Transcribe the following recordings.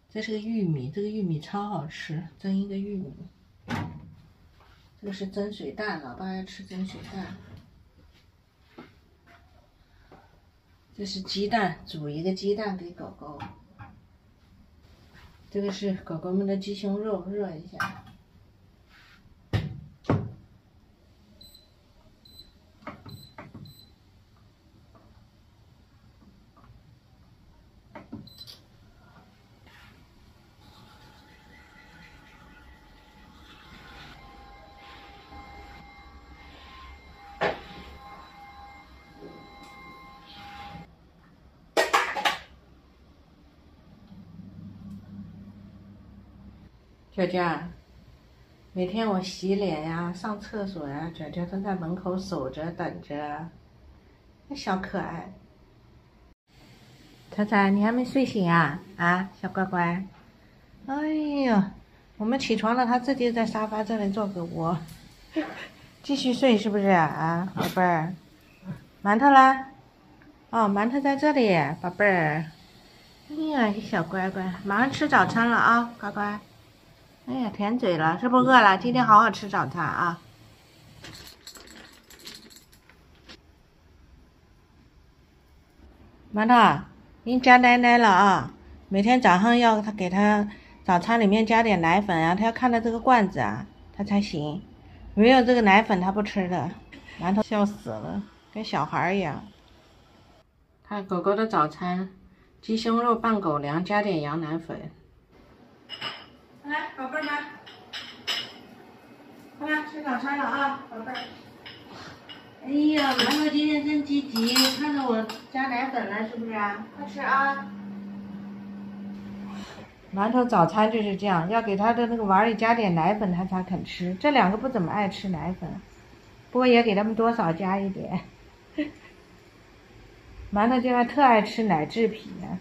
这是个玉米，这个玉米超好吃，蒸一个玉米。这个是蒸水蛋，老爸爱吃蒸水蛋。这是鸡蛋，煮一个鸡蛋给狗狗。这个是狗狗们的鸡胸肉，热一下。娇娇，每天我洗脸呀、上厕所呀，娇娇都在门口守着等着，那小可爱。彩彩，你还没睡醒啊？啊，小乖乖。哎呦，我们起床了，他自己在沙发这里做个窝，继续睡是不是啊，宝贝儿？馒头啦？哦，馒头在这里，宝贝儿。哎呀，小乖乖，马上吃早餐了啊，乖乖。哎呀，甜嘴了，是不是饿了？今天好好吃早餐啊！馒头，已经加奶奶了啊！每天早上要他给他早餐里面加点奶粉啊，他要看到这个罐子啊，他才行。没有这个奶粉他不吃的。馒头笑死了，跟小孩一样。看狗狗的早餐，鸡胸肉拌狗粮，加点羊奶粉。来，宝贝儿们，快来吃早餐了啊，宝贝儿！哎呀，馒头今天真积极，看到我加奶粉了，是不是啊？快吃啊！馒头早餐就是这样，要给他的那个碗里加点奶粉，他才肯吃。这两个不怎么爱吃奶粉，不过也给他们多少加一点。馒头就还特爱吃奶制品呢。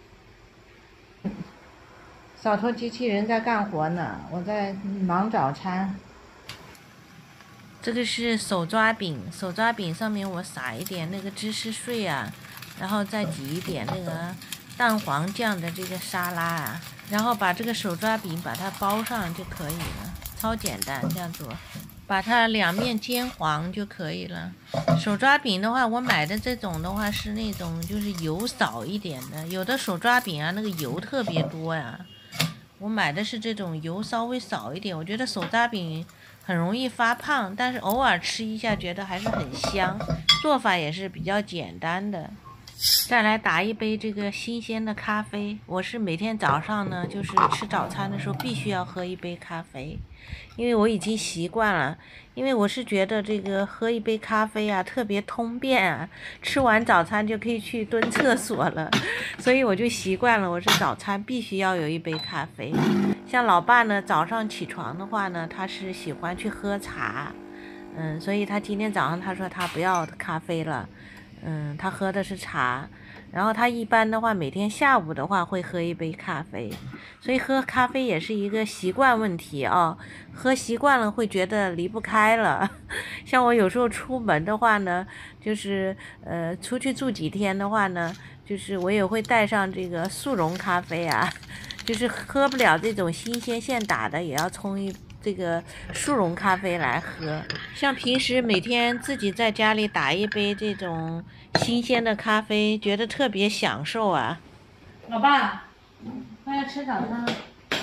扫头机器人在干活呢，我在忙早餐。这个是手抓饼，手抓饼上面我撒一点那个芝士碎啊，然后再挤一点那个蛋黄酱的这个沙拉啊，然后把这个手抓饼把它包上就可以了，超简单，这样做，把它两面煎黄就可以了。手抓饼的话，我买的这种的话是那种就是油少一点的，有的手抓饼啊那个油特别多呀。我买的是这种油稍微少一点，我觉得手抓饼很容易发胖，但是偶尔吃一下觉得还是很香，做法也是比较简单的。再来打一杯这个新鲜的咖啡，我是每天早上呢，就是吃早餐的时候必须要喝一杯咖啡，因为我已经习惯了。因为我是觉得这个喝一杯咖啡啊，特别通便啊，吃完早餐就可以去蹲厕所了，所以我就习惯了，我是早餐必须要有一杯咖啡。像老爸呢，早上起床的话呢，他是喜欢去喝茶，所以他今天早上他说他不要咖啡了。他喝的是茶，然后他一般的话，每天下午的话会喝一杯咖啡，所以喝咖啡也是一个习惯问题啊，喝习惯了会觉得离不开了。像我有时候出门的话呢，就是出去住几天的话呢，就是我也会带上这个速溶咖啡啊，就是喝不了这种新鲜现打的，也要冲这个速溶咖啡来喝。像平时每天自己在家里打一杯这种新鲜的咖啡，觉得特别享受啊。老爸，快要吃早餐了。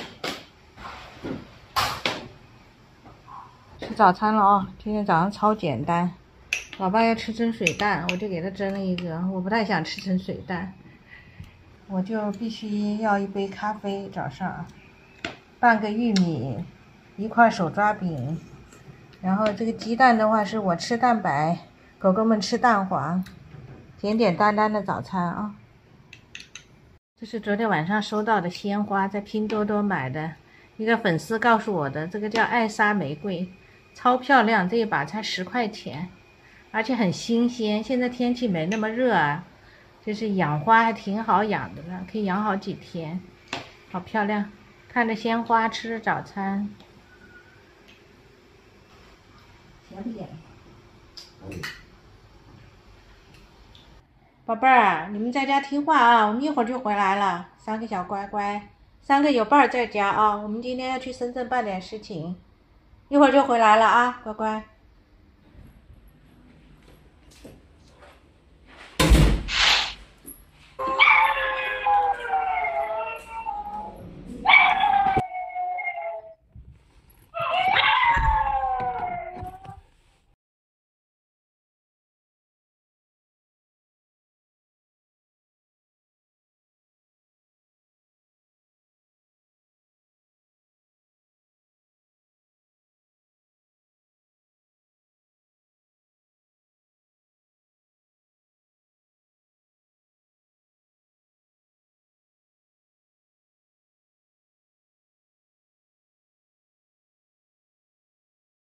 吃早餐了啊！今天早上超简单。老爸要吃蒸水蛋，我就给他蒸了一个。我不太想吃蒸水蛋，我就必须要一杯咖啡早上，半个玉米。一块手抓饼，然后这个鸡蛋的话是我吃蛋白，狗狗们吃蛋黄，简简单单的早餐啊。这是昨天晚上收到的鲜花，在拼多多买的，一个粉丝告诉我的，这个叫艾莎玫瑰，超漂亮，这一把才10块钱，而且很新鲜。现在天气没那么热啊，就是养花还挺好养的了，可以养好几天，好漂亮。看着鲜花，吃着早餐。甜不甜？宝贝儿，你们在家听话啊，我们一会儿就回来了，3个小乖乖 3个有伴儿在家啊，我们今天要去深圳办点事情，一会儿就回来了啊，乖乖。